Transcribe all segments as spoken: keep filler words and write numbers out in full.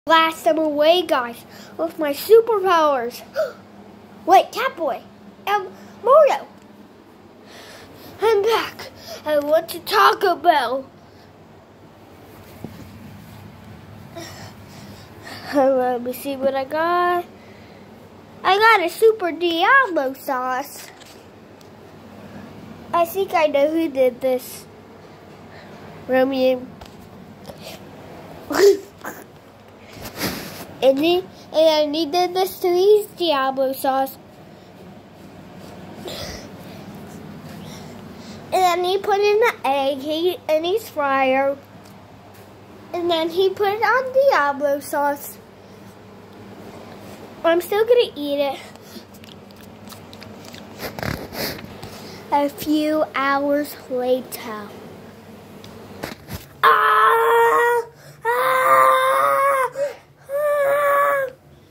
Blast them away, guys, with my superpowers. Wait, Catboy, um, Mario, I'm back. I want to Taco Bell. Let me see what I got. I got a Super Diablo sauce. I think I know who did this. Romeo. And he and he did this to his Diablo sauce. And then he put in the egg he, in his fryer. And then he put on Diablo sauce. I'm still gonna eat it. A few hours later. Ah! Ah! Ah!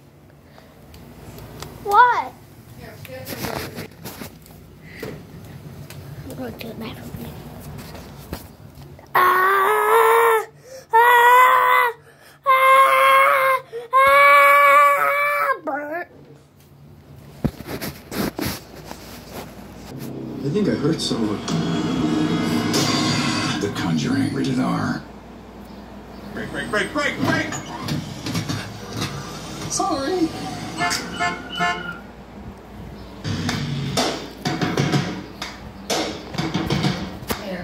What? I'm going to the bathroom. Ah! Ah! Ah! Ah! Burnt. I think I heard someone. The Conjuring, rated R. Break, break, break, break, break! Sorry. Here.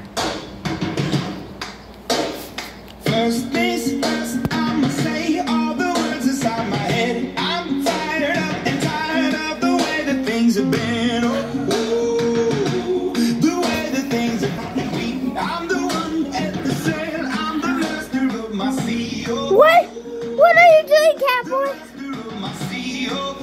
First things first, I'ma say all the words inside my head. I'm fired up and tired of the way that things have been. Oh, ooh, the way that things have been. I'm the one at the sail. I'm the master of my sea. Oh, What? What are you doing, Catboy? master of my sea. Oh,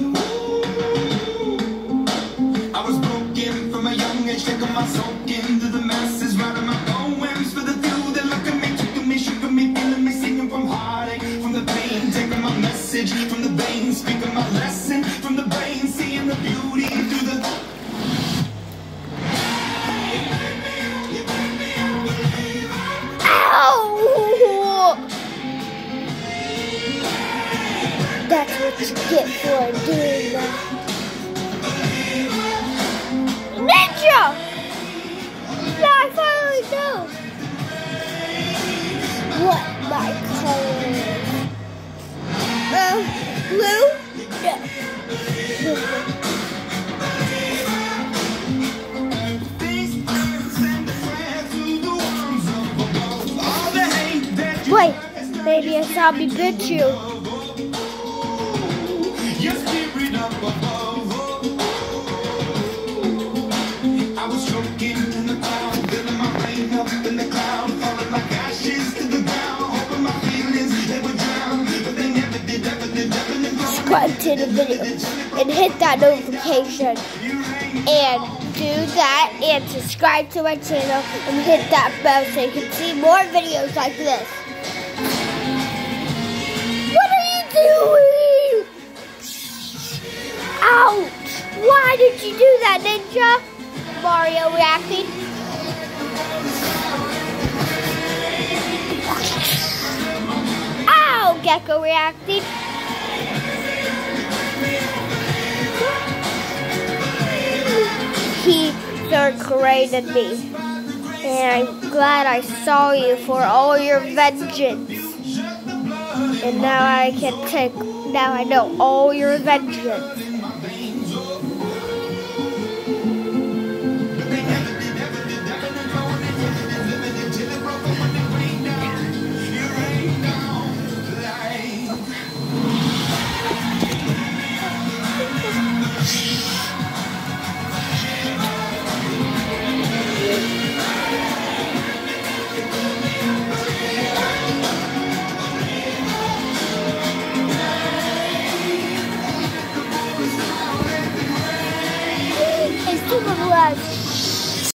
ooh. I was broken from a young age, taking my soul into the masses, writing my poems for the few that look at me, took me, shook me, feeling me, singing from heartache, from the pain, taking my message from the veins, speaking my lesson from the brain, seeing the beauty through the. Ow! That's what you get for doing that. Ninja! Now I finally know what my color is. Uh, blue? No. Wait, maybe a zombie bit you. I was choking in the cloud, feeling my rain up in the cloud, falling like ashes to the ground, hoping my feelings they would drown, but they never did, ever did, ever did. Subscribe to the video and hit that notification and do that and subscribe to my channel and hit that bell so you can see more videos like this. What are you doing? Ouch! Why did you do that, Ninja? Mario reacting. Ow! Gecko reacting. He third graded me. And I'm glad I saw you for all your vengeance. And now I can take, now I know all your vengeance.